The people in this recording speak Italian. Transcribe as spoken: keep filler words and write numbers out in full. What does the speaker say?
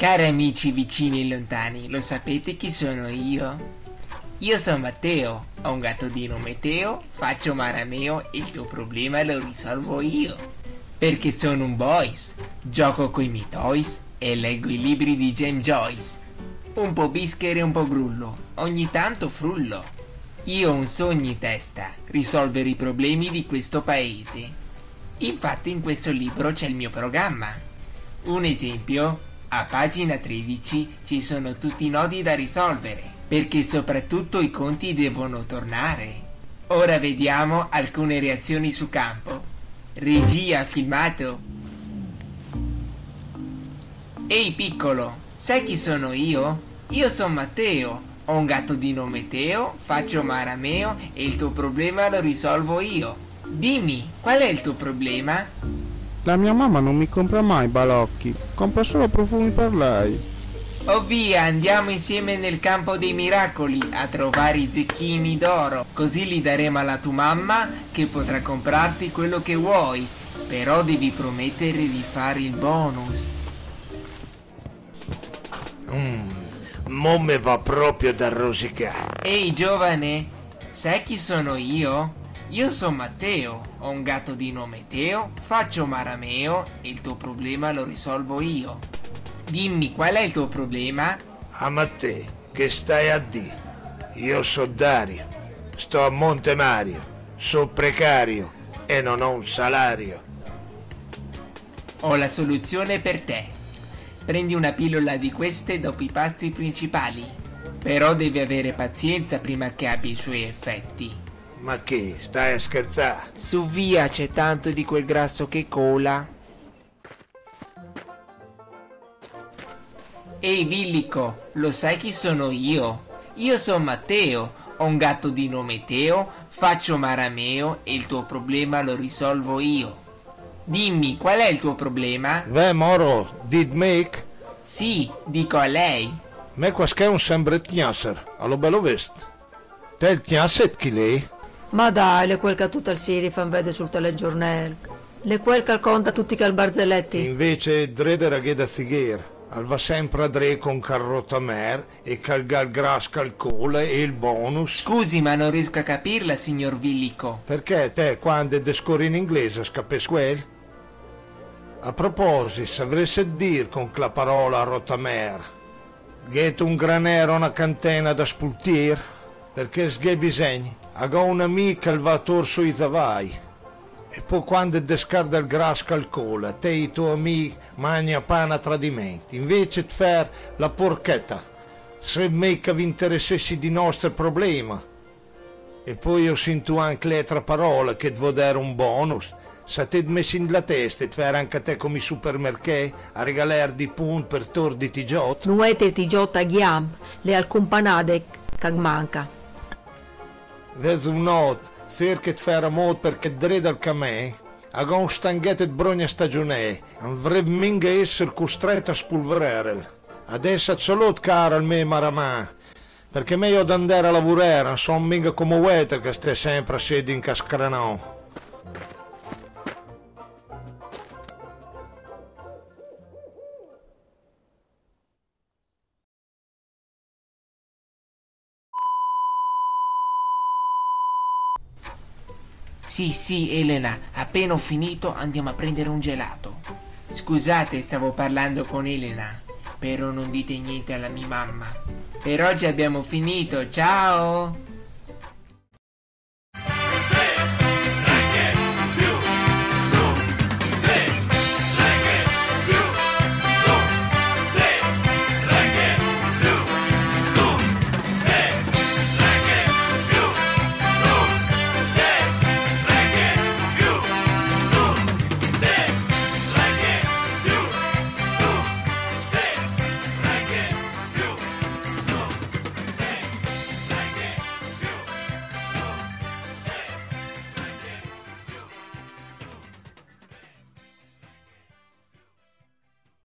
Cari amici vicini e lontani, lo sapete chi sono io? Io sono Matteo, ho un gatto di nome Teo, faccio marameo e il tuo problema lo risolvo io. Perché sono un boys, gioco coi miei toys e leggo i libri di James Joyce. Un po' bischero e un po' grullo, ogni tanto frullo. Io ho un sogno in testa, risolvere i problemi di questo paese. Infatti in questo libro c'è il mio programma. Un esempio, a pagina tredici ci sono tutti i nodi da risolvere, perché soprattutto i conti devono tornare. Ora vediamo alcune reazioni su campo. Regia, filmato. Ehi piccolo, sai chi sono io? Io sono Matteo, ho un gatto di nome Teo, faccio marameo e il tuo problema lo risolvo io. Dimmi, qual è il tuo problema? La mia mamma non mi compra mai balocchi, compra solo profumi per lei. Oh via, andiamo insieme nel campo dei miracoli a trovare i zecchini d'oro, così li daremo alla tua mamma che potrà comprarti quello che vuoi, però devi promettere di fare il bonus. Mm, mo me va proprio da rosicare. Ehi giovane, sai chi sono io? Io sono Matteo, ho un gatto di nome Teo, faccio marameo e il tuo problema lo risolvo io. Dimmi, qual è il tuo problema? Ah, ma te, che stai a dire? Io so Dario, sto a Monte Mario, so precario e non ho un salario. Ho la soluzione per te. Prendi una pillola di queste dopo i pasti principali, però devi avere pazienza prima che abbia i suoi effetti. Ma che, stai a scherzare? Su via, c'è tanto di quel grasso che cola. Ehi Villico, lo sai chi sono io? Io sono Matteo, ho un gatto di nome Teo, faccio marameo e il tuo problema lo risolvo io. Dimmi, qual è il tuo problema? Beh, moro, did make? Sì, dico a lei. Me qua è un sempre knasser, allo bello vest. Te il knasset chi lei? Ma dai, le quel che tutta il siri fan vede sul telegiornale. Le quel che conta tutti i barzelletti. Invece drede ragheda sigher. Al va sempre a dre con carrota mer e calgal gras calcola e il bonus. Scusi, ma non riesco a capirla, signor Villico. Perché te quando descori in inglese scapes quel? A proposito, sapreste dir con la parola rotamer, get un granero una cantena da spultir? Perché sghe bisogni? Aga un'amica il va torso i zavai. E poi quando descarda il gras calcola, te i tuoi amici mangia pana a tradimenti. Invece di fare la porchetta, se mica vi interessessi di nostri problemi. E poi ho sentito anche l'altra parola che devo dare un bonus. Se ti messi in la testa e ti fare anche te come i supermercati a regalare di punti per tor di tigiot. Nuete tigiota ghiam, le alcumpanade che manca. Vedi un not, cerca di fare mod perché dreda al camè, a un stanghetto di brogna stagionè, non avrebbe minga essere costretto a spolverare. Adesso solo caro al me maramà, perché meglio di andare a lavorare, non sono minga come uete che stai sempre a sedere in cascranò. Sì, sì, Elena, appena ho finito andiamo a prendere un gelato. Scusate, stavo parlando con Elena, però non dite niente alla mia mamma. Per oggi abbiamo finito, ciao!